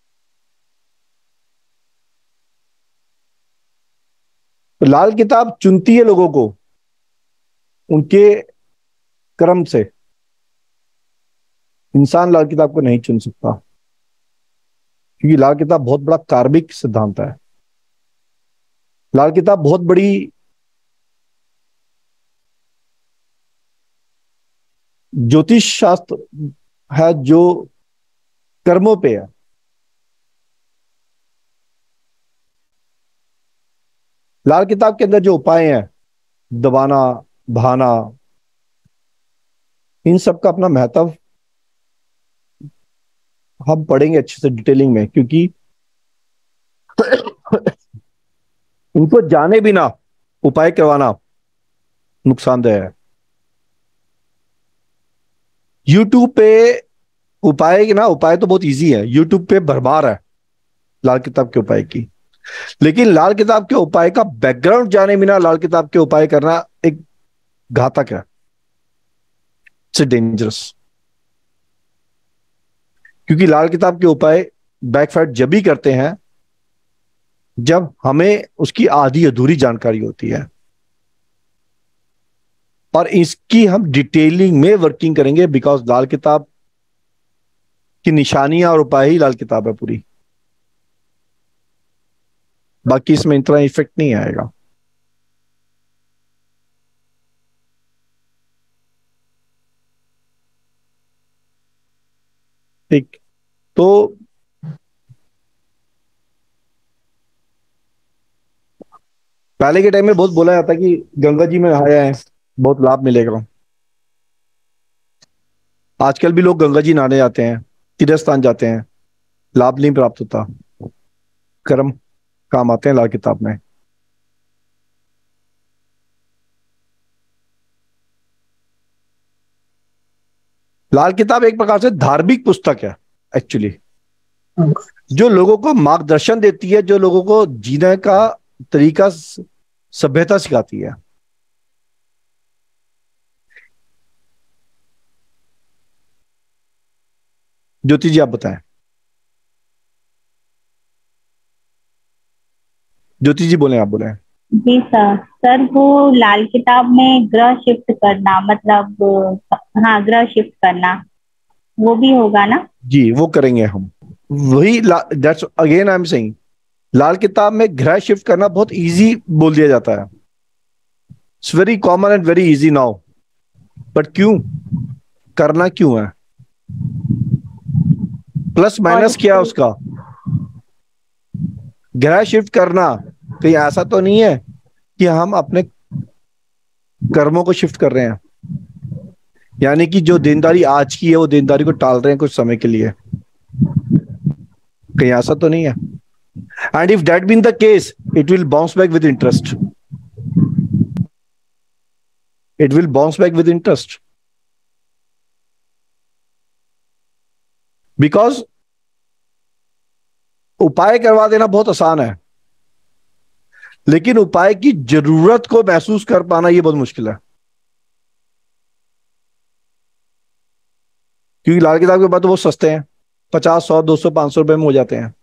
S1: तो लाल किताब चुनती है लोगों को उनके कर्म से। इंसान लाल किताब को नहीं चुन सकता क्योंकि लाल किताब बहुत बड़ा कार्मिक सिद्धांत है। लाल किताब बहुत बड़ी ज्योतिष शास्त्र है जो कर्मों पे है। लाल किताब के अंदर जो उपाय हैं, दबाना, बहाना, इन सब का अपना महत्व हम पढ़ेंगे अच्छे से डिटेलिंग में, क्योंकि इनको जाने बिना उपाय करवाना नुकसानदेह है। यूट्यूब पे उपाय तो बहुत इजी है, यूट्यूब पे भरमार है लाल किताब के उपाय की। लेकिन लाल किताब के उपाय का बैकग्राउंड जाने बिना लाल किताब के उपाय करना एक घातक है, इट्स डेंजरस। क्योंकि लाल किताब के उपाय बैकफायर जब भी करते हैं जब हमें उसकी आधी अधूरी जानकारी होती है, और इसकी हम डिटेलिंग में वर्किंग करेंगे बिकॉज लाल किताब की निशानियां और उपाय ही लाल किताब है पूरी। बाकी इसमें इतना इफेक्ट नहीं आएगा। ठीक, तो पहले के टाइम में बहुत बोला जाता कि गंगा जी में नहाया है बहुत लाभ मिलेगा। आजकल भी लोग गंगा जी नहाने जाते हैं, तीर्थ स्थान जाते हैं, लाभ नहीं प्राप्त होता। कर्म काम आते हैं लाल किताब में। लाल किताब एक प्रकार से धार्मिक पुस्तक है एक्चुअली, जो लोगों को मार्गदर्शन देती है, जो लोगों को जीने का तरीका, सभ्यता सिखाती है। ज्योति जी आप बताएं। ज्योति जी बोले, आप बोले।
S9: जी सर। सर वो लाल किताब में ग्रह शिफ्ट करना, मतलब हाँ ग्रह शिफ्ट करना, वो भी होगा ना?
S1: जी वो करेंगे हम। वही that's again I am saying, Lal Kitab में ग्रह शिफ्ट करना बहुत इजी बोल दिया जाता है। It's very common and very easy now, but क्यों करना क्यों है? प्लस माइनस क्या है उसका? ग्रह शिफ्ट करना कहीं ऐसा तो नहीं है कि हम अपने कर्मों को शिफ्ट कर रहे हैं, यानी कि जो देनदारी आज की है वो देनदारी को टाल रहे हैं कुछ समय के लिए, कहीं ऐसा तो नहीं है? And if that been the case, it will bounce back with interest, it will bounce back with interest, because उपाय करवा देना बहुत आसान है, लेकिन उपाय की जरूरत को महसूस कर पाना यह बहुत मुश्किल है। क्योंकि लाल किताब के बाद तो बहुत सस्ते हैं, 50, 100, 200, 500 रुपए में हो जाते हैं,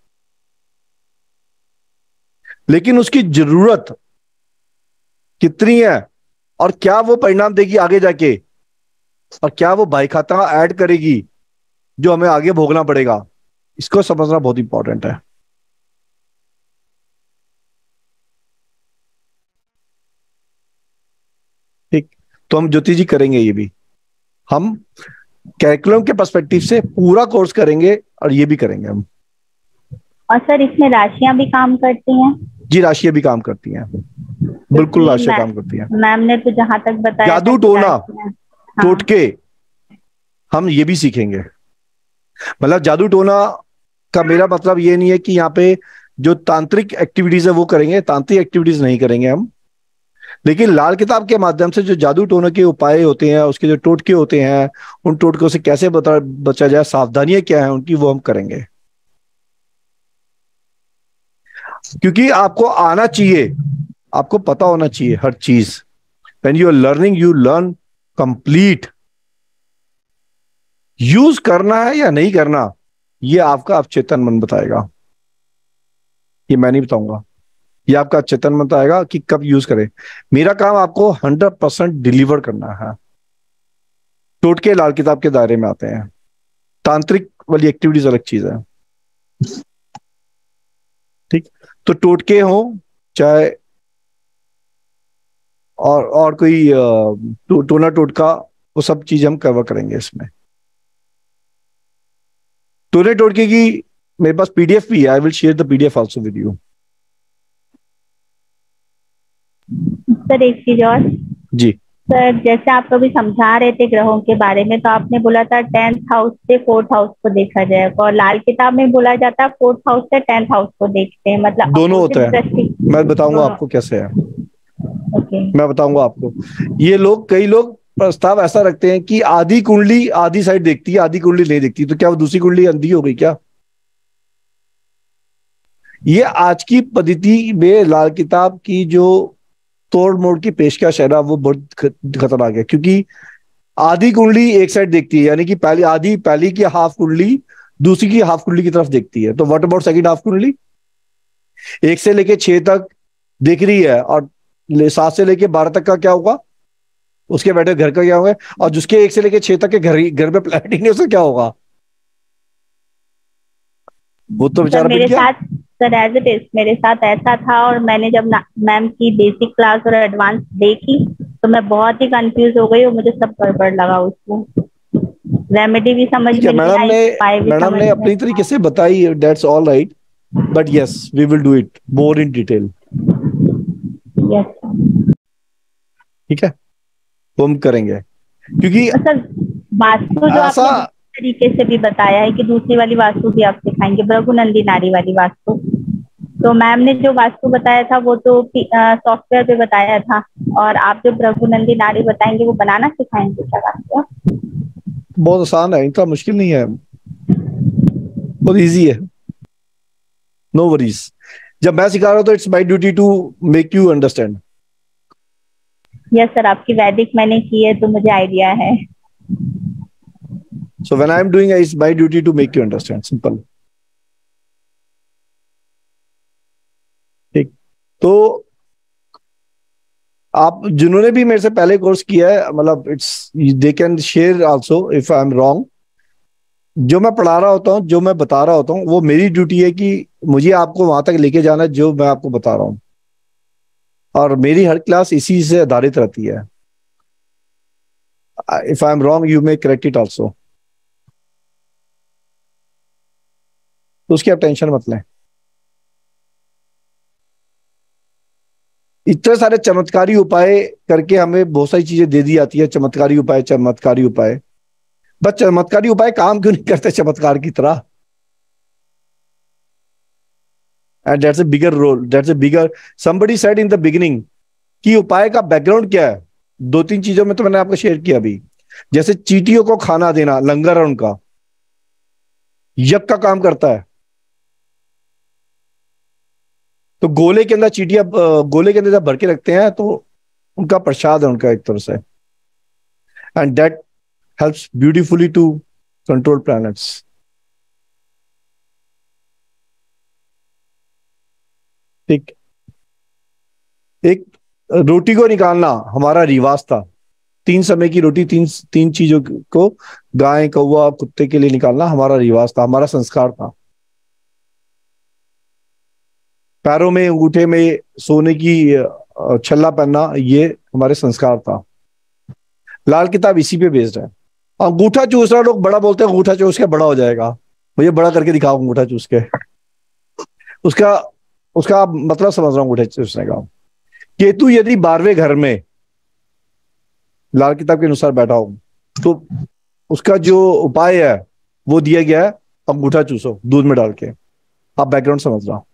S1: लेकिन उसकी जरूरत कितनी है और क्या वो परिणाम देगी आगे जाके, और क्या वो भाई खाता ऐड करेगी जो हमें आगे भोगना पड़ेगा, इसको समझना बहुत इंपॉर्टेंट है। ठीक, तो हम ज्योति जी करेंगे ये भी, हम कैरिकुलम के पर्सपेक्टिव से पूरा कोर्स करेंगे और ये भी करेंगे हम।
S9: और सर इसमें राशियां भी काम करती हैं?
S1: जी राशियां भी काम करती हैं, बिल्कुल राशियां काम करती हैं।
S9: मैम ने तो जहां तक बताया
S1: जादू टोना टोटके हम ये भी सीखेंगे। मतलब जादू टोना का मेरा मतलब ये नहीं है कि यहाँ पे जो तांत्रिक एक्टिविटीज है वो करेंगे, तांत्रिक एक्टिविटीज नहीं करेंगे हम, लेकिन लाल किताब के माध्यम से जो जादू टोने के उपाय होते हैं, उसके जो टोटके होते हैं, उन टोटकों से कैसे बचा जाए, सावधानियां क्या है उनकी, वो हम करेंगे। क्योंकि आपको आना चाहिए, आपको पता होना चाहिए हर चीज। When you are learning, you learn complete. Use करना है या नहीं करना, ये आपका अवचेतन मन बताएगा, ये मैं नहीं बताऊंगा, ये आपका अवचेतन मन बताएगा कि कब यूज करें। मेरा काम आपको 100% डिलीवर करना है। टोटके लाल किताब के दायरे में आते हैं, तांत्रिक वाली एक्टिविटीज अलग चीज है। ठीक, तो टोटके हो चाहे और कोई टोना टोटका, वो सब चीज हम कवर करेंगे इसमें। टोने टोटके की मेरे पास पीडीएफ भी है, I will share the PDF also with you.
S9: Sir एक चीज और।
S1: जी
S9: सर जैसे आप कभी समझा रहे थे ग्रहों के बारे में, तो आपने बोला था 10th हाउस से 4th हाउस को देखा जाएगा, और लाल किताब में बोला जाता है 4th हाउस से 10th हाउस को देखते हैं, मतलब
S1: दोनों होता है। मैं बताऊंगा आपको कैसे है। मैं बताऊंगा आपको। ये लोग, कई लोग प्रस्ताव ऐसा रखते हैं कि आधी कुंडली आधी साइड देखती है, आधी कुंडली नहीं देखती, तो क्या वो दूसरी कुंडली अंधी हो गई क्या? ये आज की पद्धति में लाल किताब की जो तोड़ मोड़ की पेशकश है ना, वो बहुत खतरनाक है। क्योंकि आधी कुंडली एक साइड देखती है, यानी कि पहली की हाफ कुंडली दूसरी की हाफ कुंडली की तरफ देखती है। तो व्हाट अबाउट सेकंड हाफ कुंडली? 1 से लेके 6 तक देख रही है, और 7 से लेके 12 तक का क्या होगा, उसके बैठे घर का क्या होगा, और जिसके 1 से लेके 6 तक के घर में प्लानिंग है, उसका क्या होगा? वो तो बेचारा
S9: मेरे साथ सर एज इट इज मेरे साथ ऐसा था, और मैंने जब मैम की बेसिक क्लास और एडवांस देखी तो मैं बहुत ही कंफ्यूज हो गई, और मुझे सब गड़बड़ लगा। उसको रेमेडी भी समझ में नहीं आई,
S1: मैडम ने अपनी तरीके से बताई, that's all right, but yes we will do it more in detail. ठीक है, तो हम करेंगे। क्योंकि
S9: सर वास्तु जो आपने तरीके से भी बताया है कि दूसरी वाली वास्तु भी आप सिखाएंगे, भृगुनंदी नाड़ी वाली वास्तु, तो मैम ने जो वास्तु बताया था वो तो सॉफ्टवेयर पे बताया था, और आप जो भृगुनंदी नाड़ी बताएंगे वो बनाना सिखाएंगे क्या वास्तु?
S1: बहुत आसान है, इतना मुश्किल नहीं है, बहुत इजी है, नो वरीज। जब मैं सिखा रहा हूं तो it's my duty to make you understand.
S9: Yes sir, आपकी वैदिक मैंने की है तो मुझे आइडिया है।
S1: So when I am doing, it's my duty to make you understand. Simple. ठीक, तो आप जिन्होंने भी मेरे से पहले कोर्स किया है, मतलब it's they can share also if I am wrong. जो मैं पढ़ा रहा होता हूँ, जो मैं बता रहा होता हूँ, वो मेरी ड्यूटी है कि मुझे आपको वहां तक लेके जाना है जो मैं आपको बता रहा हूँ, और मेरी हर क्लास इसी से आधारित रहती है। If I am wrong you may correct it also, तो उसकी आप टेंशन मत लें। इतने सारे चमत्कारी उपाय करके हमें बहुत सारी चीजें दे दी जाती है, चमत्कारी उपाय चमत्कारी उपाय, बस चमत्कारी उपाय काम क्यों नहीं करते चमत्कार की तरह? And that's a bigger role, that's a bigger, somebody said in the beginning कि उपाय का बैकग्राउंड क्या है। 2-3 चीजों में तो मैंने आपको शेयर किया अभी, जैसे चींटियों को खाना देना, लंगर है उनका, यज्ञ का काम करता है। तो गोले के अंदर चींटियां, गोले के अंदर जब भर के रखते हैं तो उनका प्रसाद है उनका एक तरह से, and that helps beautifully to control planets. ठीक, एक रोटी को निकालना हमारा रिवाज था, 3 समय की रोटी, तीन चीजों को, गाय कौवा कुत्ते के लिए निकालना हमारा रिवाज था, हमारा संस्कार था। पैरों में अंगूठे में सोने की छल्ला पहनना, ये हमारे संस्कार था। लाल किताब इसी पे बेस्ड है। अंगूठा चूस रहा, लोग बड़ा बोलते हैं, अंगूठा चूस के बड़ा हो जाएगा, मुझे बड़ा करके दिखाओ अंगूठा चूस के। उसका मतलब समझ रहा हूं अंगूठे चूसने का। केतु यदि 12वें घर में लाल किताब के अनुसार बैठा हो तो उसका जो उपाय है वो दिया गया है, अंगूठा चूसो दूध में डाल के। आप बैकग्राउंड समझ रहा हूं,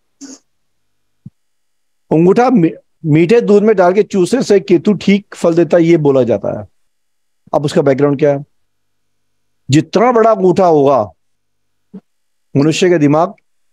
S1: अंगूठा मीठे दूध में डाल के चूसने से केतु ठीक फल देता है, ये बोला जाता है। अब उसका बैकग्राउंड क्या है? जितना बड़ा अंगूठा होगा मनुष्य के दिमाग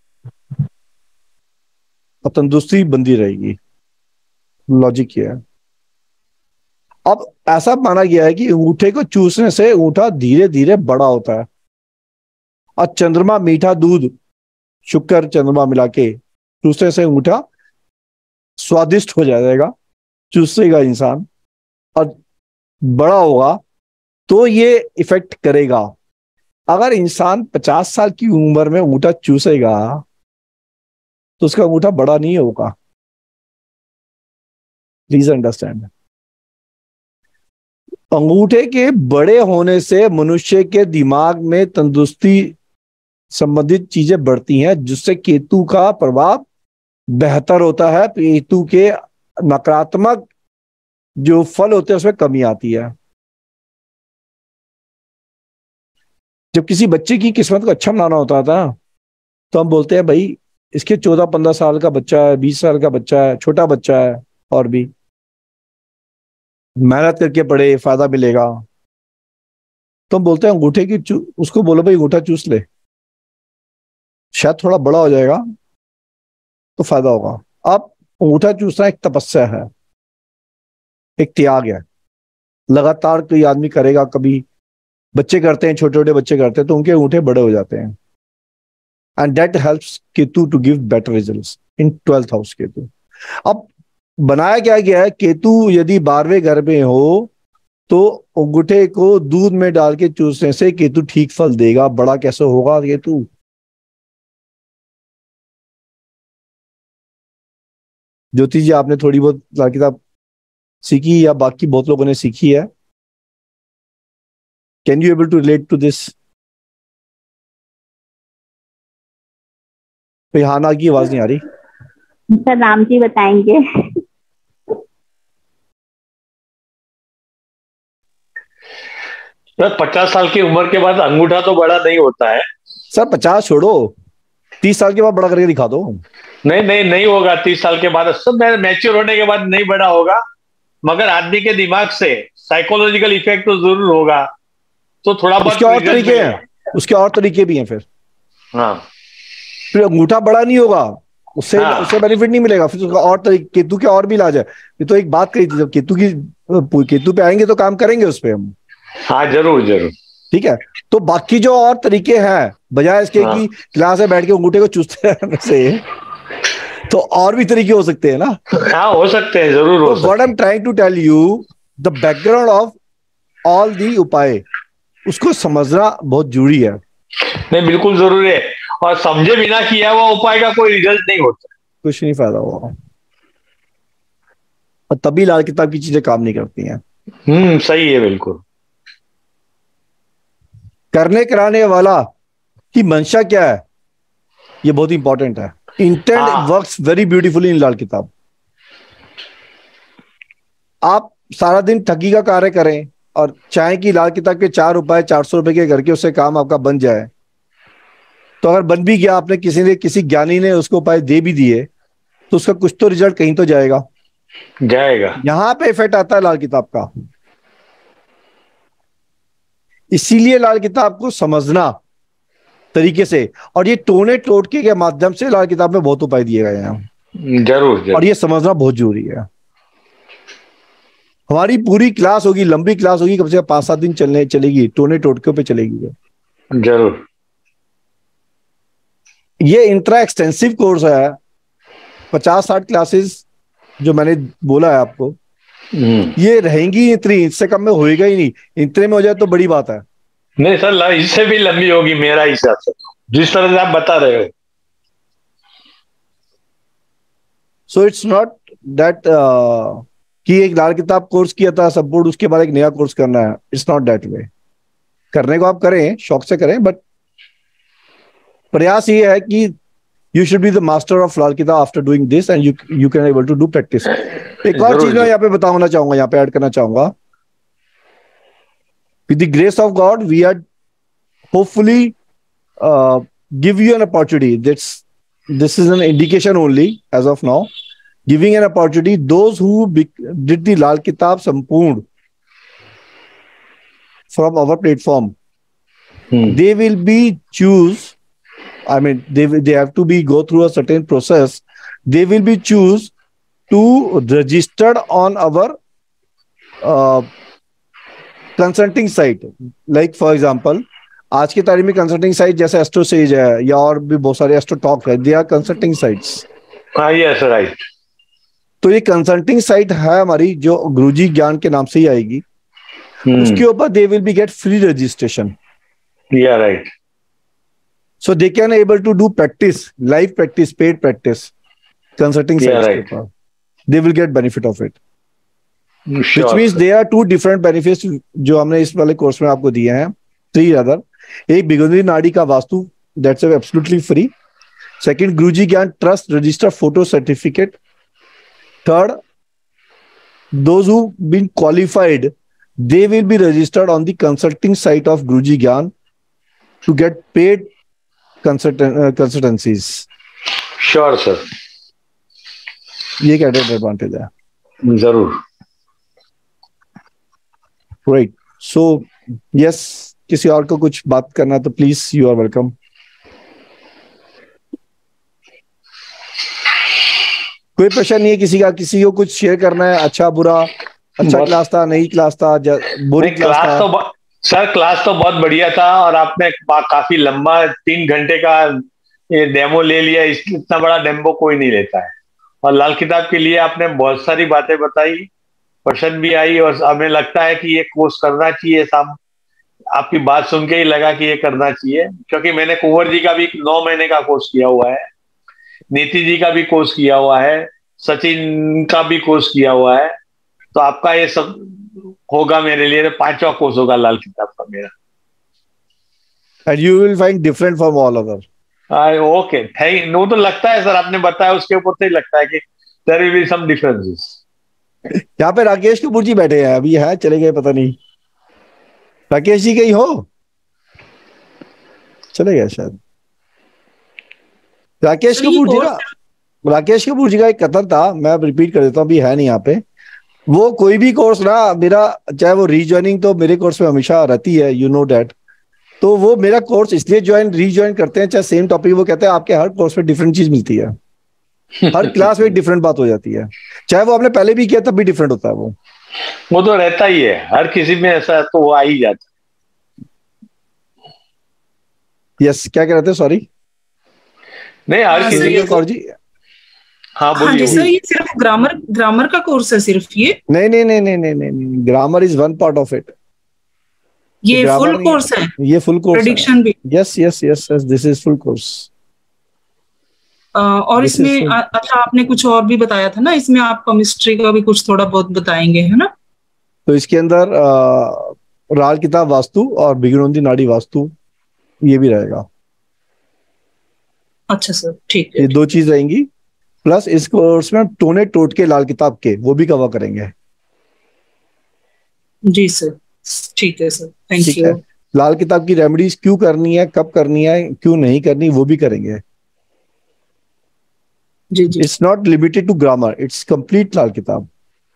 S1: और तंदुरुस्ती बंदी रहेगी, लॉजिक ये है। अब ऐसा माना गया है कि अंगूठे को चूसने से अंगूठा धीरे धीरे बड़ा होता है, और चंद्रमा मीठा दूध, शुक्र चंद्रमा मिला के चूसने से अंगूठा स्वादिष्ट हो जाएगा, चूसेगा इंसान और बड़ा होगा तो ये इफेक्ट करेगा। अगर इंसान 50 साल की उम्र में अंगूठा चूसेगा तो उसका अंगूठा बड़ा नहीं होगा। प्लीज अंडरस्टैंड, अंगूठे के बड़े होने से मनुष्य के दिमाग में तंदुरुस्ती संबंधित चीजें बढ़ती हैं, जिससे केतु का प्रभाव बेहतर होता है। केतु के नकारात्मक जो फल होते हैं उसमें कमी आती है। जब किसी बच्चे की किस्मत को अच्छा बनाना होता था तो हम बोलते हैं भाई इसके 14-15 साल का बच्चा है, 20 साल का बच्चा है, छोटा बच्चा है, और भी मेहनत करके पढ़े, फायदा मिलेगा। तो हम बोलते हैं अंगूठे की उसको बोलो भाई अंगूठा चूस ले, शायद थोड़ा बड़ा हो जाएगा तो फायदा होगा। अब अंगूठा चूसना एक तपस्या है, एक त्याग है, लगातार कोई आदमी करेगा, कभी बच्चे करते हैं, छोटे छोटे बच्चे करते हैं तो उनके अंगूठे बड़े हो जाते हैं, and that helps Ketu to give better results in 12th house Ketu. अब बनाया क्या गया है, केतु यदि 12वें घर में हो तो अंगूठे को दूध में डाल के चूसने से केतु ठीक फल देगा। बड़ा कैसे होगा केतु? ज्योति जी आपने थोड़ी बहुत लाल किताब सीखी या बाकी बहुत लोगों ने सीखी है? Can you able to relate to this? हाना की आवाज नहीं आ रही।
S9: सर राम जी बताएंगे।
S6: सर 50 साल की उम्र के बाद अंगूठा तो बड़ा नहीं होता है।
S1: सर 50 छोड़ो, 30 साल के बाद बड़ा करके दिखा दो।
S6: नहीं होगा 30 साल के बाद, सब मैच्योर होने के बाद नहीं बड़ा होगा, मगर आदमी के दिमाग से साइकोलॉजिकल इफेक्ट तो जरूर होगा। तो थोड़ा बहुत
S1: उसके और तरीके हैं, उसके और तरीके भी हैं फिर।
S6: हाँ,
S1: फिर अंगूठा बड़ा नहीं होगा, उससे बेनिफिट नहीं मिलेगा, फिर उसका और तरीके, केतु के और भी इलाज है। ये तो एक बात कही थी, जब केतु पे आएंगे तो काम करेंगे उस पर हम।
S6: हाँ जरूर।
S1: ठीक है, तो बाकी जो और तरीके हैं बजाय इसके कि क्लास में बैठ के अंगूठे को चूसते रहने से, तो और भी तरीके हो सकते हैं ना।
S6: हाँ हो सकते हैं, जरूर हो सकते हैं।
S1: What I am trying to tell you, the background of all the उपाय, उसको समझना बहुत जरूरी है।
S6: नहीं बिल्कुल जरूरी है, और समझे बिना किया हुआ उपाय का कोई रिजल्ट नहीं होता,
S1: कुछ नहीं फायदा हुआ, और तभी लाल किताब की चीजें काम नहीं करती हैं।
S6: सही है बिल्कुल।
S1: करने कराने वाला की मंशा क्या है, ये बहुत इंपॉर्टेंट है। Intent works very beautifully in Lal Kitab. आप सारा दिन ठगी का कार्य करें और चाहें कि लाल किताब के 4 उपाय 400 रुपए के करके उससे काम आपका बन जाए, तो अगर बन भी गया, आपने किसी ज्ञानी ने उसको उपाय दे भी दिए, तो उसका कुछ तो रिजल्ट कहीं तो जाएगा। यहां पे इफेक्ट आता है लाल किताब का। इसीलिए लाल किताब को समझना तरीके से, और ये टोने टोटके के माध्यम से लाल किताब में बहुत उपाय दिए गए हैं।
S6: जरूर।
S1: और ये समझना बहुत जरूरी है। हमारी पूरी क्लास होगी, लंबी क्लास होगी, कम से कम 5-7 दिन चलेगी, टोने टोटके पे चलेगी।
S6: जरूर।
S1: ये इंट्रा एक्सटेंसिव कोर्स है, 50-60 क्लासेस जो मैंने बोला है आपको, ये रहेंगी इतनी, इससे कम में होएगा ही नहीं। इतने में हो जाए तो बड़ी बात है।
S6: नहीं सर, इससे भी लंबी होगी मेरा हिसाब से, जिस तरह से आप बता रहे हो।
S1: सो इट्स नॉट दैट कि एक लाल किताब कोर्स किया था सब बोर्ड, उसके बाद एक नया कोर्स करना है। It's not that way. करने को आप करें, शौक से करें, बट प्रयास ये है कि you should be the master of लाल किताब after doing this and you can able to do practice। एक और चीज मैं यहाँ पे बताना चाहूंगा, यहाँ पे ऐड करना चाहूंगा। With the grace of God, we are hopefully give you an opportunity. This is an indication only as of now. Giving an opportunity, those who did the लाल किताब संपूर्ण from our platform, they will be choose. I mean, they have to be go through a certain process. They will be choose to registered on our consulting site. Like for example, आज की तारीख में consulting site जैसे एस्ट्रोसेज है या और भी बहुत सारे एस्ट्रोटॉक है, they are consulting sites.
S6: Yes right.
S1: तो ये कंसल्टिंग साइट है हमारी, जो गुरुजी ज्ञान के नाम से ही आएगी। उसके ऊपर they will be get free registration.
S6: या right.
S1: So they can able to do practice, live practice, paid practice, consulting sites
S6: right.
S1: paper. They will get benefit of it.
S6: Sure,
S1: which means there are 2 different benefits जो हमने इस वाले course में आपको दिए हैं, 3 rather। एक बिगुंदी नाड़ी का vastu, that's absolutely free। Second, Guruji Gyan trust register photo certificate. Third, those who been qualified, they will be registered on the consulting site of Guruji Gyan to get paid consultancies।
S6: Sure sir,
S1: ये एक एडेड एडवांटेज है।
S6: जरूर।
S1: Right. So yes, किसी और को कुछ बात करना तो प्लीज, यू आर वेलकम। कोई प्रश्न नहीं है किसी का, किसी को कुछ शेयर करना है, अच्छा बुरा, अच्छा क्लास था, नई क्लास था, बुरी क्लास था?
S6: तो सर क्लास तो बहुत बढ़िया था, और आपने काफी लंबा 3 घंटे का ये डेमो ले लिया। इतना बड़ा डेमो कोई नहीं लेता है, और लाल किताब के लिए आपने बहुत सारी बातें बताई, क्वेश्चन भी आई, और हमें लगता है कि ये कोर्स करना चाहिए। आपकी बात सुन के ही लगा कि ये करना चाहिए, क्योंकि मैंने कुंवर जी का भी 9 महीने का कोर्स किया हुआ है, नीति जी का भी कोर्स किया हुआ है, सचिन का भी कोर्स किया हुआ है। तो आपका ये सब होगा मेरे लिए 5वां कोर्स होगा लाल किताब का मेरा।
S1: And you will find different from all other।
S6: Okay, thank. वो तो लगता है सर, आपने बताया उसके ऊपर से ही लगता है कि there will be some differences।
S1: यहाँ पे राकेश कपूर जी बैठे हैं, अभी है, चले गए पता नहीं। राकेश जी कहीं हो? चले गए शायद। राकेश कपूर जी ना, राकेश कपूर जी का एक कथन था, मैं रिपीट कर देता हूँ, अभी है नहीं यहाँ पे। वो कोई भी कोर्स ना मेरा, चाहे वो रीजॉइनिंग तो मेरे कोर्स में हमेशा रहती है, यू नो डैट। तो वो मेरा कोर्स इसलिए रीजॉइन करते हैं, चाहे सेम टॉपिक, वो कहते हैं आपके हर कोर्स में डिफरेंट चीज मिलती है, हर क्लास में डिफरेंट बात हो जाती है, चाहे वो आपने पहले भी किया तब भी डिफरेंट होता है। वो
S6: तो रहता ही है, हर किसी में ऐसा तो वो आ ही जाता है।
S1: यस, क्या कह रहे थे? सॉरी।
S6: नहीं, हर किसी के
S1: कौर जी।
S6: हाँ
S2: हाँ
S6: बोलिए।
S2: जी सर, ये सिर्फ ग्रामर का कोर्स है सिर्फ ये?
S1: नहीं नहीं नहीं नहीं नहीं नहीं, grammar is one part of it.
S2: ये फुल कोर्स है?
S1: ये फुल कोर्स
S2: प्रेडिक्शन भी?
S1: Yes yes yes yes, this is full course.
S2: और इसमें अच्छा, आपने कुछ और भी बताया था ना, इसमें आप केमिस्ट्री का भी कुछ थोड़ा बहुत बताएंगे, है ना?
S1: तो इसके अंदर लाल किताब वास्तु और बिगिनोंदी नाड़ी वास्तु ये भी रहेगा।
S2: अच्छा सर, ठीक है।
S1: ये दो चीज रहेंगी। प्लस इस कोर्स में हम टोने टोटके लाल किताब के वो भी कवर करेंगे।
S2: जी सर, ठीक है सर, थैंक
S1: ठीक
S2: यू।
S1: है। लाल किताब की रेमेडीज क्यों करनी है, कब करनी है, क्यों नहीं करनी, वो भी करेंगे।
S2: जी जी।
S1: It's not limited to grammar, it's complete Lal Kitab.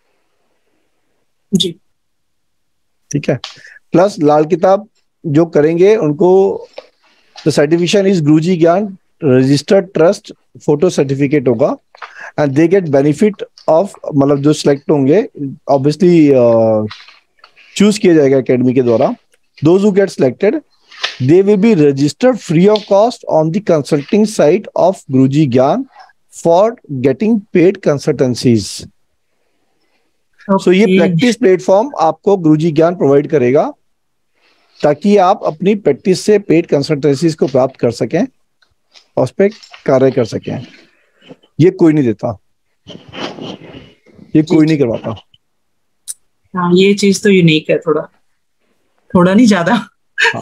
S2: जी
S1: ठीक है। प्लस लाल किताब जो करेंगे उनको the certification is Guruji Gyan registered trust photo certificate होगा, and they get benefit of, मतलब जो सिलेक्ट होंगे ऑब्वियसली चूज किया जाएगा एकेडमी के द्वारा। Those who get selected they will be registered free of cost on the consulting site of Guruji Gyan for getting paid consultancies. So ये practice platform आपको गुरुजी ज्ञान प्रोवाइड करेगा ताकि आप अपनी प्रैक्टिस से पेड कंसल्टेंसीज को प्राप्त कर सकें और उस पर कार्य कर सकें। ये कोई नहीं देता, ये कोई नहीं करवाता।
S2: हाँ, ये चीज तो यूनिक है, थोड़ा नहीं ज्यादा।
S1: हाँ।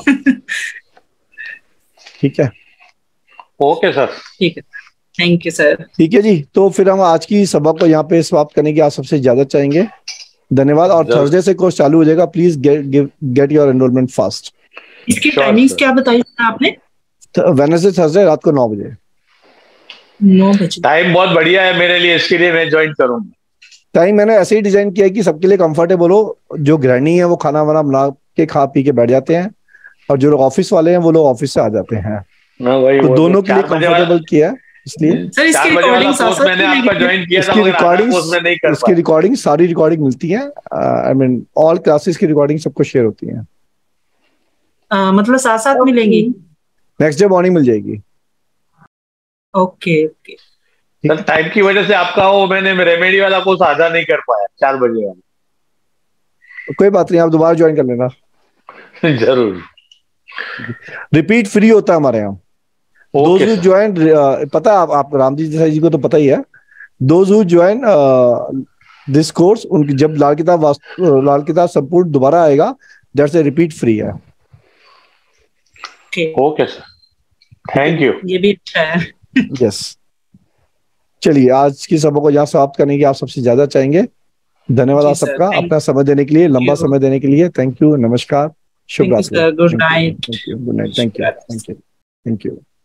S1: ठीक है,
S6: ओके सर।
S2: ठीक है, थैंक यू सर।
S1: ठीक है जी, तो फिर हम आज की सभा को यहाँ पे समाप्त करने की आप सबसे इजाजत चाहेंगे। धन्यवाद। और थर्सडे से कोर्स चालू हो जाएगा, please get your enrolment fast.
S2: इसकी टाइमिंग्स क्या बताई आपने?
S1: वेडनेसडे थर्सडे रात को 9 बजे।
S2: 9 बजे
S6: टाइम बहुत बढ़िया है मेरे लिए, इसके लिए मैं ज्वाइन करूंगा।
S1: टाइम मैंने ऐसे ही डिजाइन किया है कि सबके लिए कंफर्टेबल हो। जो गृहिणी है वो खाना वाना बना के खा पी के बैठ जाते हैं, और जो लोग ऑफिस वाले हैं वो लोग ऑफिस से आ जाते हैं। तो दोनों के लिए कंफर्टेबल किया है, इसलिए
S2: सर इसकी रिकॉर्डिंग
S6: मैंने आपका ज्वाइन किया था,
S1: इसकी रिकॉर्डिंग सारी रिकॉर्डिंग मिलती है। आई मीन ऑल क्लासेस की रिकॉर्डिंग सबको शेयर होती है।
S2: मतलब साथ साथ मिलेंगी?
S1: नेक्स्ट डे मॉर्निंग मिल जाएगी।
S2: ओके ओके
S6: सर, टाइम की वजह से आपका वो मैंने रेमेडी वाला कोर्स आधा नहीं कर पाया, 4 बजे वाला।
S1: कोई बात नहीं, आप दोबारा ज्वाइन कर लेना।
S6: जरूर।
S1: रिपीट फ्री होता है हमारे यहाँ। दोज हु ज्वाइन, पता है आप रामजी देसाई जी को तो पता ही है। Those who join this course, उनकी जब लाल किताब संपूर्ण दोबारा आएगा, दैट्स ए रिपीट फ्री है।
S6: Okay sir, thank you.
S2: ये भी अच्छा है।
S1: यस, चलिए आज की सभा को यहाँ समाप्त करने की आप सबसे ज्यादा चाहेंगे। धन्यवाद आप सबका अपना समय देने के लिए, लंबा समय देने के लिए। थैंक यू, नमस्कार, शुभ रात्रि,
S2: good night.
S1: Thank you, good night, thank you, thank you, thank you.